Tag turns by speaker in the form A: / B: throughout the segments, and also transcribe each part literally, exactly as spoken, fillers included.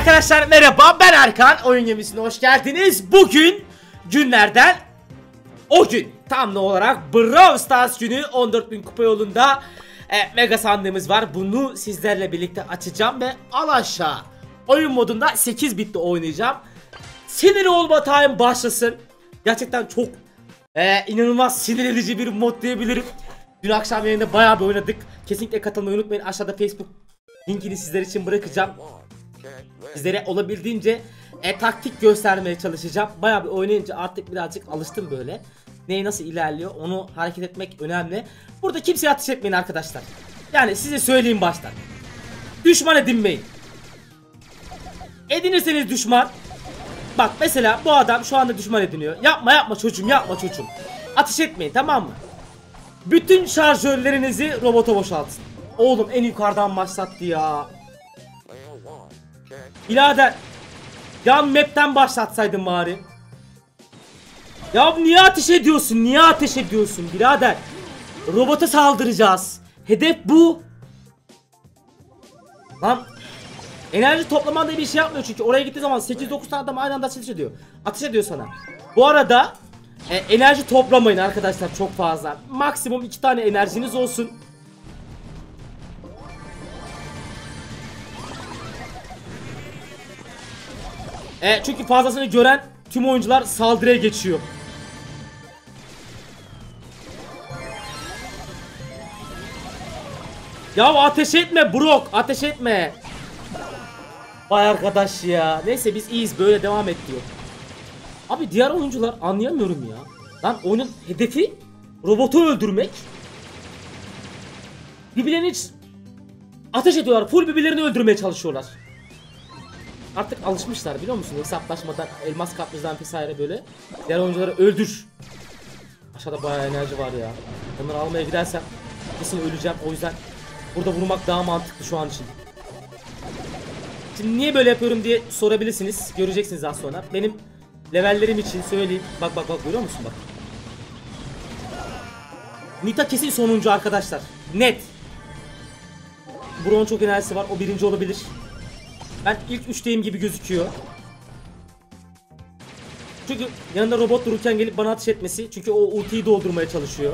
A: Arkadaşlar merhaba, ben Erkan. Oyun gemisine hoş geldiniz. Bugün günlerden o gün, tam ne olarak Brawl Stars günü, on dört bin kupa yolunda e, mega sandığımız var. Bunu sizlerle birlikte açacağım ve al aşağı oyun modunda sekiz bitle oynayacağım. Sinir olma time başlasın. Gerçekten çok e, inanılmaz sinir edici bir mod diyebilirim. Dün akşam yayında bayağı bir oynadık. Kesinlikle katılmayı unutmayın. Aşağıda Facebook linkini sizler için bırakacağım. Sizlere olabildiğince e, taktik göstermeye çalışacağım. Bayağı bir oynayınca artık birazcık alıştım böyle. Neye nasıl ilerliyor onu hareket etmek önemli. Burada kimseye ateş etmeyin arkadaşlar. Yani size söyleyeyim baştan. Düşman edinmeyin. Edinirseniz düşman. Bak mesela bu adam şu anda düşman ediniyor. Yapma yapma çocuğum, yapma çocuğum. Ateş etmeyin, tamam mı? Bütün şarjörlerinizi robota boşaltın. Oğlum en yukarıdan başlattı ya. Birader, yan map'ten başlatsaydın bari. Ya niye ateş ediyorsun? Niye ateş ediyorsun birader? Robota saldıracağız. Hedef bu. Lan enerji toplaman diye bir şey yapmıyor çünkü oraya gittiği zaman sekiz dokuz tane adam aynı anda ateş ediyor. Ateş ediyor sana. Bu arada e, enerji toplamayın arkadaşlar çok fazla. Maksimum iki tane enerjiniz olsun. E, çünkü fazlasını gören tüm oyuncular saldırıya geçiyor. Ya ateş etme Brock, ateş etme. Vay arkadaş ya. Neyse biz iyiyiz, böyle devam et diyor. Abi diğer oyuncular anlayamıyorum ya. Lan oyunun hedefi robotu öldürmek. Birbirlerini hiç ateş ediyorlar. Full birbirlerini öldürmeye çalışıyorlar. Artık alışmışlar biliyor musun? Hesaplaşmadan, elmas kaplıcadan vesaire böyle. Diğer oyuncuları öldür. Aşağıda bayağı enerji var ya. Onları almaya gidersem kesin öleceğim. O yüzden burada vurmak daha mantıklı şu an için. Şimdi niye böyle yapıyorum diye sorabilirsiniz. Göreceksiniz az sonra. Benim levellerim için söyleyeyim. Bak bak bak, görüyor musun bak. Nita kesin sonuncu arkadaşlar. Net. Brock'un çok enerjisi var. O birinci olabilir. Ben ilk üçteyim gibi gözüküyor. Çünkü yanında robot dururken gelip bana ateş etmesi. Çünkü o ultiyi doldurmaya çalışıyor.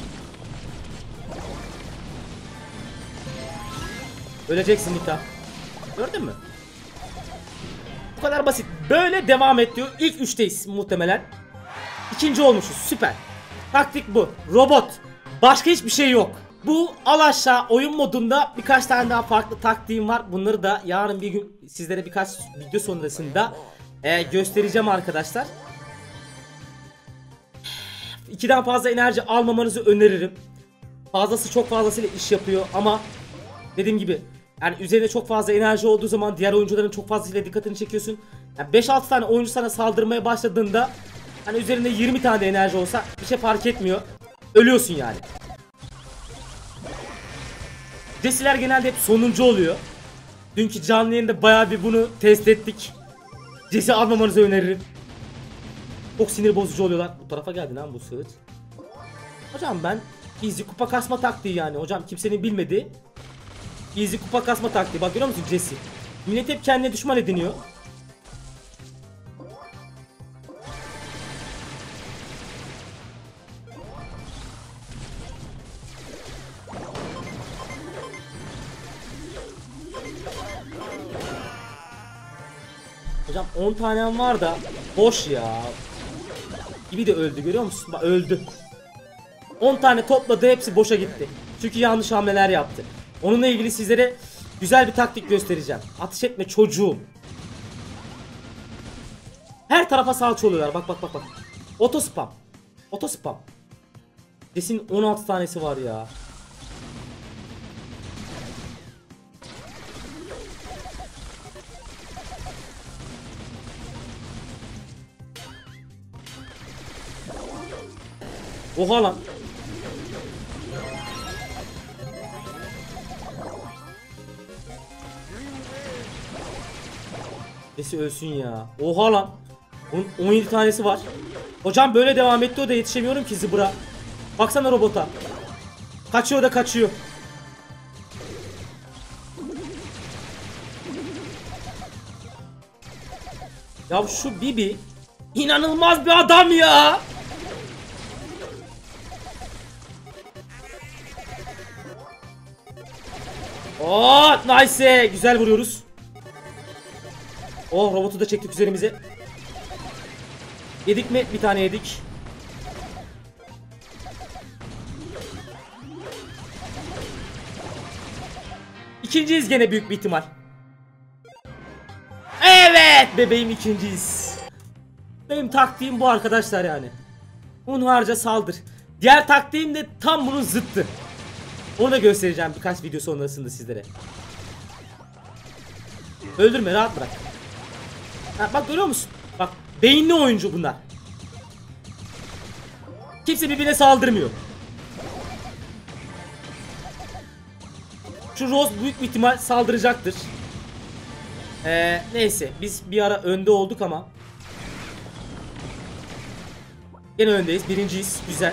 A: Öleceksin Nita. Gördün mü? Bu kadar basit. Böyle devam et diyor. İlk üçteyiz muhtemelen. İkinci olmuşuz. Süper. Taktik bu. Robot. Başka hiçbir şey yok. Bu al aşağı oyun modunda birkaç tane daha farklı taktiğim var. Bunları da yarın bir gün sizlere birkaç video sonrasında e, göstereceğim arkadaşlar. İkiden fazla enerji almamanızı öneririm. Fazlası çok fazlasıyla iş yapıyor ama dediğim gibi yani üzerinde çok fazla enerji olduğu zaman diğer oyuncuların çok fazlasıyla dikkatini çekiyorsun. Yani beş altı tane oyuncu sana saldırmaya başladığında hani üzerinde yirmi tane enerji olsa bir şey fark etmiyor. Ölüyorsun yani. Jesse'ler genelde hep sonuncu oluyor. Dünkü canlı yayında bayağı bir bunu test ettik. Jesse almamanızı öneririm. Çok sinir bozucu oluyorlar. Bu tarafa geldi lan bu sığıt. Hocam ben easy kupa kasma taktiği yani. Hocam kimsenin bilmediği easy kupa kasma taktiği. Bak görüyor musun Jesse? Millet hep kendine düşman ediniyor. Hocam on tanem var da boş ya. Gibi de öldü, görüyor musun? Bak öldü. on tane topladı, hepsi boşa gitti. Çünkü yanlış hamleler yaptı. Onunla ilgili sizlere güzel bir taktik göstereceğim. Ateş etme çocuğum. Her tarafa salça oluyorlar. Bak bak bak bak. Oto spam. Oto spam. Kesin on altı tanesi var ya. Oha lan. Nesi ölsün ya. Oha lan. Bunun on yedi tanesi var. Hocam böyle devam etti, o da yetişemiyorum ki zıbıra. Baksana robota. Kaçıyor da kaçıyor. Ya şu Bibi inanılmaz bir adam ya. Oh nice, güzel vuruyoruz. Oh, robotu da çektik üzerimize. Yedik mi? Bir tane yedik. İkinciyiz gene büyük bir ihtimal. Evet bebeğim, ikinciyiz. Benim taktiğim bu arkadaşlar yani. Hunharca saldır. Diğer taktiğim de tam bunun zıttı. Onu da göstereceğim birkaç video sonrasında sizlere. Öldürme, rahat bırak. Ha, bak görüyor musun? Bak beyinli oyuncu bunlar. Kimse birbirine saldırmıyor. Şu Rose büyük bir ihtimal saldıracaktır. Ee, neyse biz bir ara önde olduk ama yine öndeyiz, birinciyiz, güzel.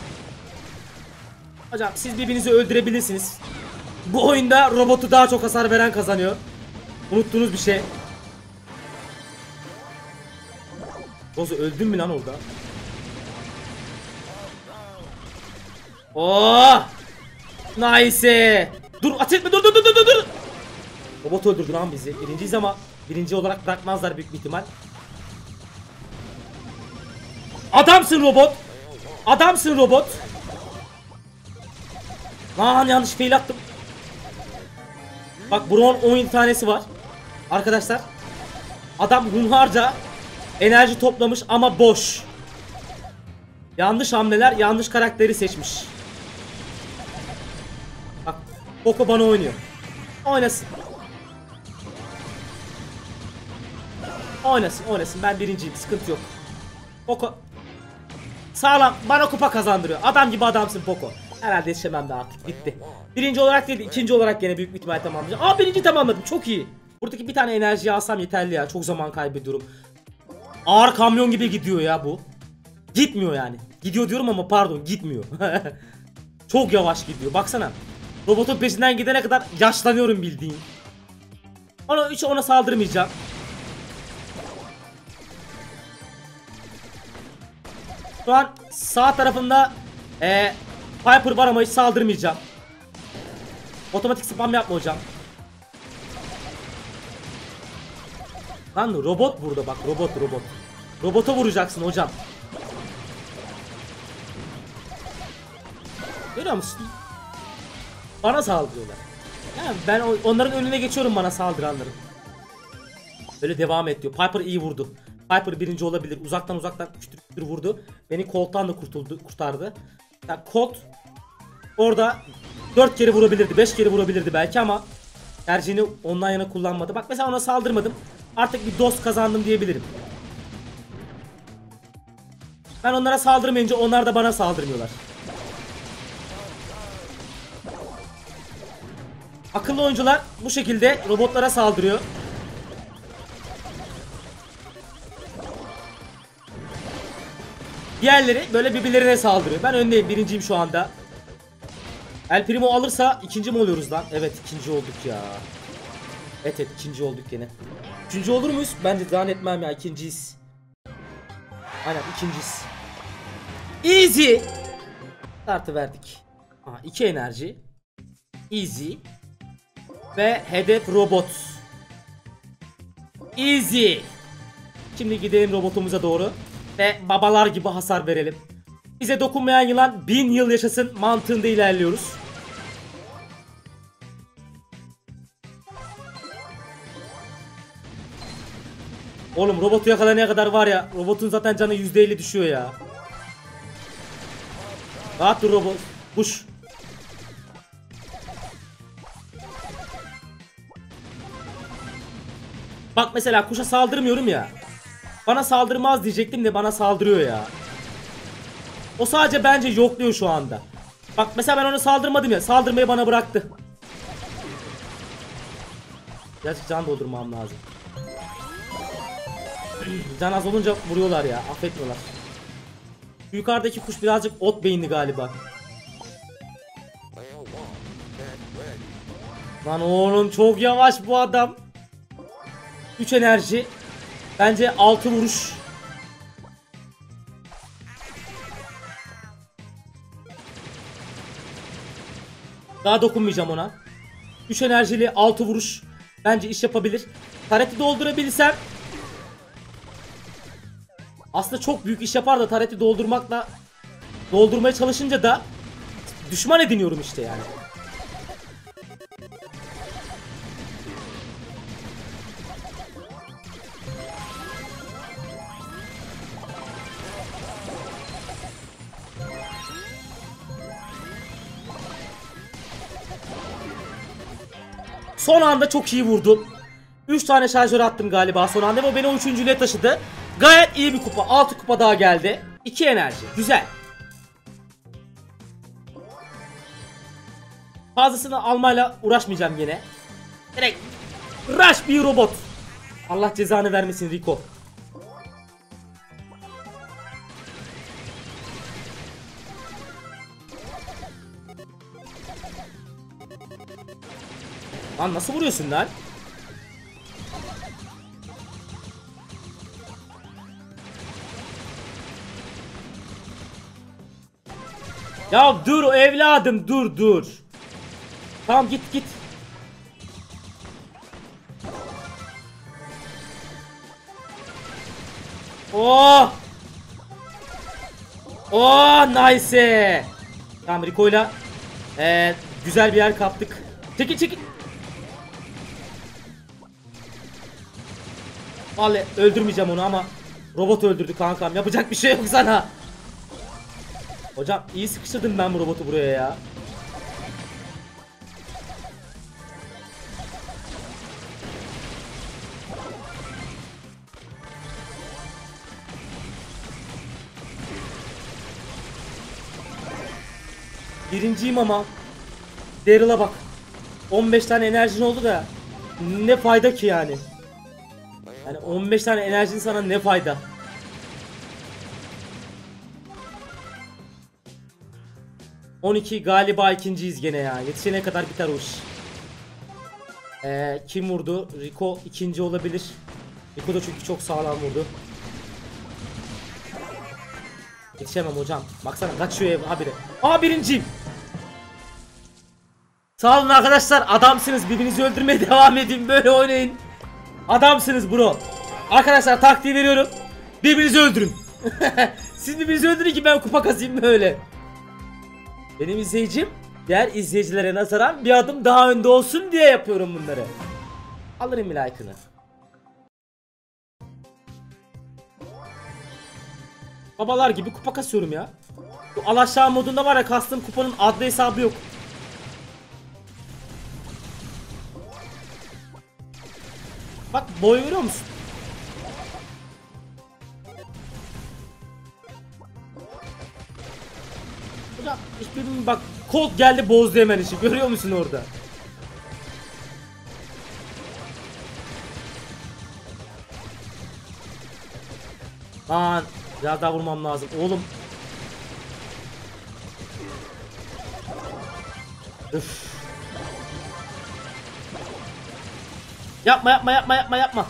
A: Hocam siz birbirinizi öldürebilirsiniz. Bu oyunda robotu daha çok hasar veren kazanıyor. Unuttuğunuz bir şey. Rose öldün mü lan orada? Oh! Nice! Dur, ateş etme, dur dur dur dur dur! Robot öldürdü lan bizi. Birinciyiz ama birinci olarak bırakmazlar büyük bir ihtimal. Adamsın robot! Adamsın robot! Lan yanlış fail attım. Bak Braun on tanesi var. Arkadaşlar. Adam hunharca enerji toplamış ama boş. Yanlış hamleler, yanlış karakteri seçmiş. Bak Poco bana oynuyor. Oynasın. Oynasın oynasın, ben birinciyim, sıkıntı yok. Poco sağlam, bana kupa kazandırıyor. Adam gibi adamsın Poco. Herhalde yetişemem de artık, bitti. Birinci olarak değil, ikinci olarak yine büyük bir ihtimal tamamlayacağım. Aa, birinci tamamladım, çok iyi. Buradaki bir tane enerjiyi alsam yeterli ya, çok zaman kaybediyorum. Ağır kamyon gibi gidiyor ya bu. Gitmiyor yani. Gidiyor diyorum ama pardon, gitmiyor. Çok yavaş gidiyor, baksana. Robotun peşinden gidene kadar yaşlanıyorum bildiğin. Ona hiç ona saldırmayacağım. Şu an sağ tarafında ee, Piper var ama hiç saldırmayacağım. Otomatik spam yapma hocam. Lan robot burada, bak robot robot. Robota vuracaksın hocam. Görüyor musun? Bana saldırıyorlar. Yani ben onların önüne geçiyorum bana saldıranların. Böyle devam et diyor. Piper iyi vurdu. Piper birinci olabilir. Uzaktan uzaktan küçük küçük vurdu. Beni Colt'tan da kurtuldu, kurtardı. Yani Colt orada dört kere vurabilirdi, beş kere vurabilirdi belki ama tercihini ondan yana kullanmadı. Bak mesela ona saldırmadım. Artık bir dost kazandım diyebilirim. Ben onlara saldırmayınca onlar da bana saldırmıyorlar. Akıllı oyuncular bu şekilde robotlara saldırıyor. Diğerleri böyle birbirlerine saldırıyor. Ben öndeyim, birinciyim şu anda. El Primo alırsa ikinci mi oluyoruz lan? Evet, ikinci olduk ya. Evet evet, ikinci olduk yine. Üçüncü olur muyuz? Ben de zannetmem ya, ikinciyiz. Aynen, ikinciyiz. Easy. Startı verdik. Aha, iki enerji. Easy. Ve hedef robot. Easy. Şimdi gidelim robotumuza doğru. Ve babalar gibi hasar verelim. Bize dokunmayan yılan bin yıl yaşasın mantığında ilerliyoruz. Oğlum robotu yakalanana kadar var ya, robotun zaten canı yüzde elli düşüyor ya. Rahat dur robot. Kuş. Bak mesela kuşa saldırmıyorum ya. Bana saldırmaz diyecektim de bana saldırıyor ya. O sadece bence yokluyor şu anda. Bak mesela ben ona saldırmadım ya. Saldırmayı bana bıraktı. Gerçi can doldurmam lazım. Can az olunca vuruyorlar ya. Affetmiyorlar. Yukarıdaki kuş birazcık ot beyinli galiba. Lan oğlum çok yavaş bu adam. üç enerji. Bence altı vuruş. Daha dokunmayacağım ona. üç enerjili altı vuruş. Bence iş yapabilir. Tareti doldurabilsem. Aslında çok büyük iş yapar da tareti doldurmakla doldurmaya çalışınca da düşman ediniyorum işte yani. Son anda çok iyi vurdum. üç tane şarjör attım galiba son anda ve beni o üçüncülüğe taşıdı. Gayet iyi bir kupa. altı kupa daha geldi. iki enerji. Güzel. Fazlasını almayla uğraşmayacağım yine. Direkt rush bir robot. Allah cezanı vermesin Rico. Lan nasıl vuruyorsun lan? Ya dur evladım, dur dur. Tamam git git. Oh. Oh nice. Tamam Rico'yla ee, güzel bir yer kaptık. Çekil çekil. Vallahi öldürmeyeceğim onu ama robot öldürdü kankam. Yapacak bir şey yok sana. Hocam iyi sıkıştırdım ben bu robotu buraya ya. Birinciyim ama Daryl'a bak. on beş tane enerjin oldu da ne fayda ki yani. Yani on beş tane enerjin sana ne fayda. on iki galiba ikinciyiz gene ya. Yetişene kadar biter o iş. Ee, kim vurdu? Rico ikinci olabilir. Rico da çünkü çok sağlam vurdu. Yetişemem hocam. Baksana kaçıyor ev habire. Aa birinciyim. Sağ olun arkadaşlar. Adamsınız. Birbirinizi öldürmeye devam edin. Böyle oynayın. Adamsınız bro. Arkadaşlar taktiği veriyorum. Birbirinizi öldürün. Siz birbirinizi öldürün ki ben kupa kazayım böyle. Benim izleyicim diğer izleyicilere nazaran bir adım daha önde olsun diye yapıyorum bunları. Alırım bir like'ını. Babalar gibi kupa kasıyorum ya. Bu al aşağı modunda var ya, kastım kupanın adlı hesabı yok. Bak boy görüyor musun? Hocam hiçbirinin bak kod geldi bozdu hemen işi, görüyor musun orada? Lan biraz daha vurmam lazım oğlum. Üf. Yapma yapma yapma yapma yapma.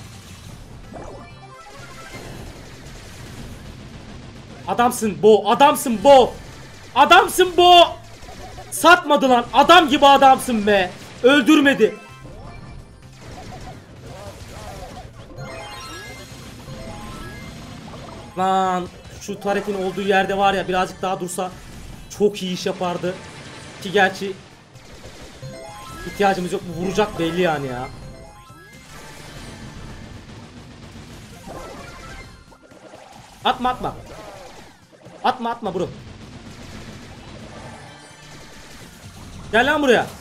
A: Adamsın Bo, adamsın Bo. Adamsın Bo. Satmadı lan, adam gibi adamsın be. Öldürmedi. Lan şu taretin olduğu yerde var ya, birazcık daha dursa çok iyi iş yapardı. Ki gerçi ihtiyacımız yok, bu vuracak belli yani ya. Atma atma. Atma atma bro. Gel lan buraya.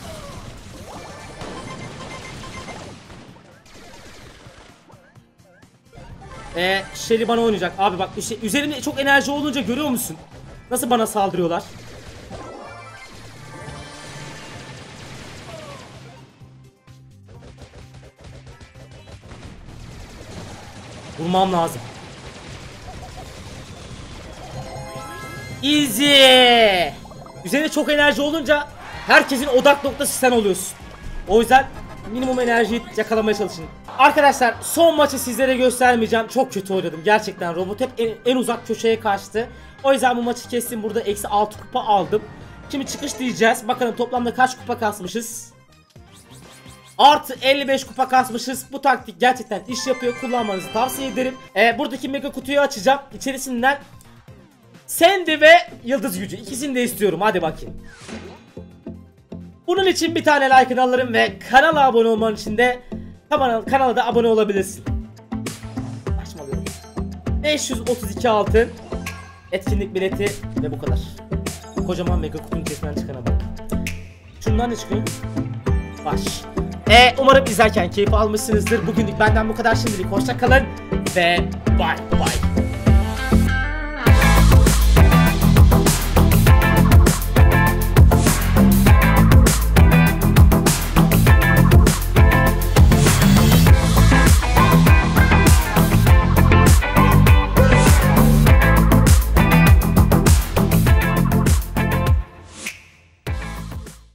A: Eee Shelly bana oynayacak abi, bak işte üzerinde çok enerji olunca görüyor musun? Nasıl bana saldırıyorlar? Vurmam lazım. Easy. Üzerinde çok enerji olunca herkesin odak noktası sen oluyorsun. O yüzden minimum enerjiyi yakalamaya çalışın. Arkadaşlar son maçı sizlere göstermeyeceğim. Çok kötü oynadım gerçekten. Robot hep en, en uzak köşeye kaçtı. O yüzden bu maçı kestim. Burada eksi altı kupa aldım. Şimdi çıkış diyeceğiz. Bakalım toplamda kaç kupa kasmışız. Artı elli beş kupa kasmışız. Bu taktik gerçekten iş yapıyor. Kullanmanızı tavsiye ederim. Ee, buradaki mega kutuyu açacağım. İçerisinden Sandy ve Yıldız Gücü. İkisini de istiyorum. Hadi bakayım. Bunun için bir tane like alırım ve kanala abone olman için de kanala, kanala da abone olabilirsin. Saçmalıyorum. beş yüz otuz iki altın. Etkinlik bileti ve bu kadar. Kocaman mega kutunun içerisinden çıkana bak. Şundan ne çıkıyor? Baş. Ee, umarım izlerken keyif almışsınızdır. Bugünlük benden bu kadar, şimdilik hoşça kalın ve bye bye.